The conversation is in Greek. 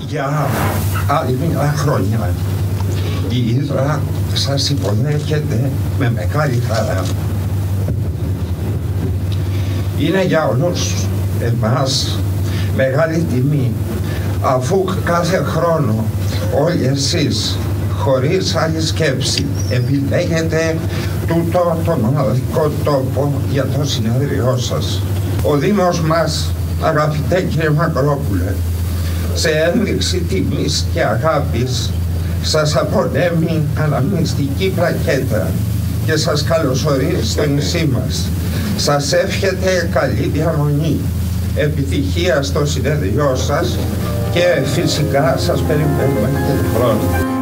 Για άλλη μια χρονιά η Ύδρα σας υποδέχεται με μεγάλη χαρά. Είναι για όλους εμάς μεγάλη τιμή, αφού κάθε χρόνο όλοι εσείς χωρίς άλλη σκέψη επιλέγετε τούτο τον μοναδικό τόπο για το συνέδριό σας. Ο Δήμος μας, αγαπητέ κύριε Μακρόπουλε, σε ένδειξη τιμής και αγάπης σας απονέμει αναμνηστική πλακέτα και σας καλωσορίζει στο νησί μας. Σας εύχεται καλή διαμονή, επιτυχία στο συνέδριό σας και φυσικά σας περιμένουμε και χρόνο.